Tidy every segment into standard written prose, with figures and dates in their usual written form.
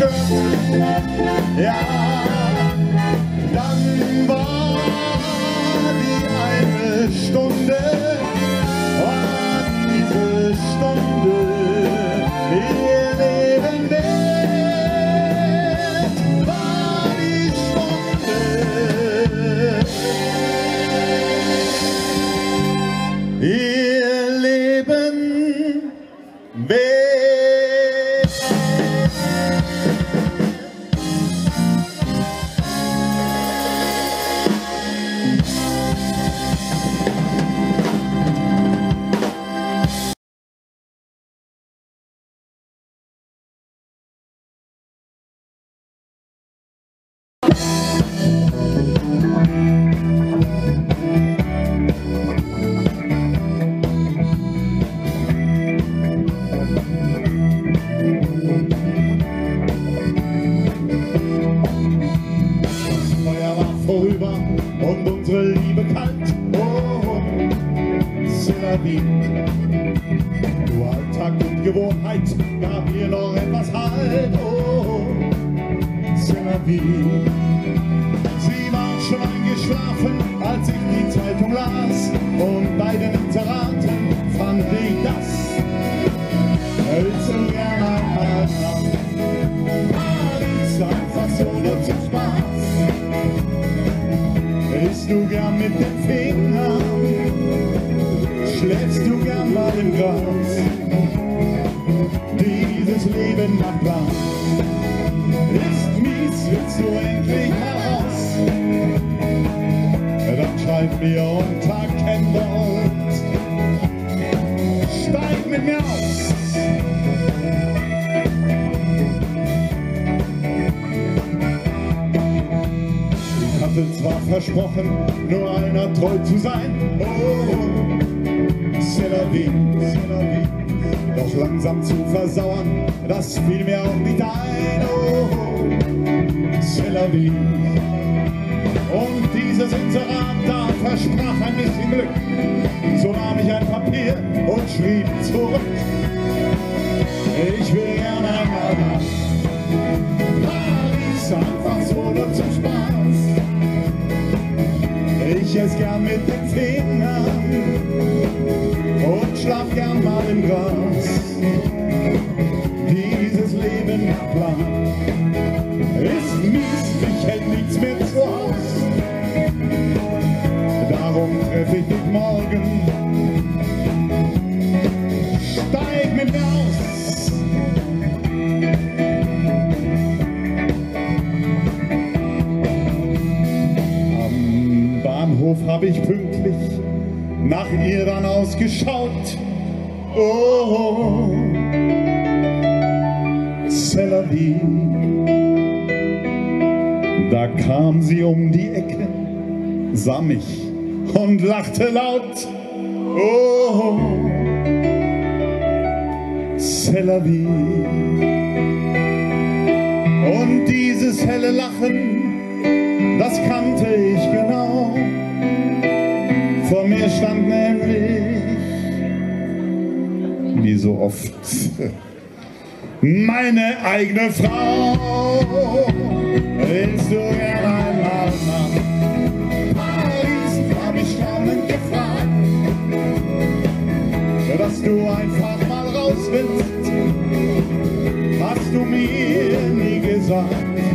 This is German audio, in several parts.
gestört. Ja, dann war die eine Stunde, und diese Stunde ihr Leben wert, war die Stunde ihr Leben wert. Und unsere Liebe kalt, oh, c'est la vie. Nur Alltag und Gewohnheit gab ihr noch etwas Halt, oh, c'est la vie. Sie war schon eingeschlafen, als ich die Zeitung las, und bei den Inseraten fand ich das. Willst du gern einmal nach Paris, einfach so nur zum Spaß? Isst du gern mit den Fingern? Schläfst du gern mal im Gras? Dieses Leben macht Plan. Ist mies, willst du endlich mal raus? Dann schreib mir unter Kennwort. Steig mit mir aus. Zwar versprochen, nur einer treu zu sein, oh, c'est la vie, c'est la vie. Doch langsam zu versauern, das fiel mir auch nicht ein, oh, c'est la vie. Und dieses Inserat da versprach ein bisschen Glück, so nahm ich ein Papier und schrieb zurück. Ich will gerne einmal nach Paris, einfach so nur zum Spaß. Ich ess gern mit den Fingern und schlaf gern mal im Gras. Dieses Leben nach Plan ist mies, mich hält nichts mehr zu Haus. Darum treff ich dich morgen, steig mit mir aus. Bahnhof hab ich pünktlich nach ihr dann ausgeschaut. Oh, c'est la vie. Da kam sie um die Ecke, sah mich und lachte laut. Oh, c'est la vie. Und dieses helle Lachen, das kannte ich genau. Vor mir stand nämlich, wie so oft, meine eigene Frau. Willst du gern einmal nach Paris, hab ich staunend gefragt, dass du einfach mal raus willst, hast du mir nie gesagt.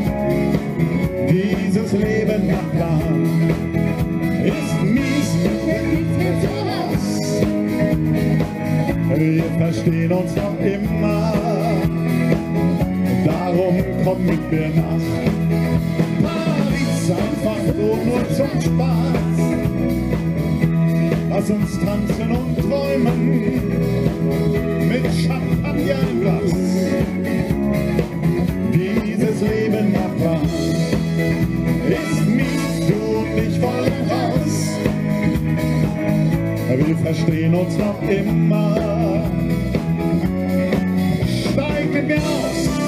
Dieses Leben nach Plan ist mies, geht mir voraus. Wir verstehen uns noch immer, darum komm mit mir nach Paris, einfach so nur zum Spaß. Lass uns tanzen und träumen mit Champagner im Glas. Dieses Leben nach Plan ist mies, du und ich wollen raus. Wir verstehen uns noch immer. Steig mit mir aus.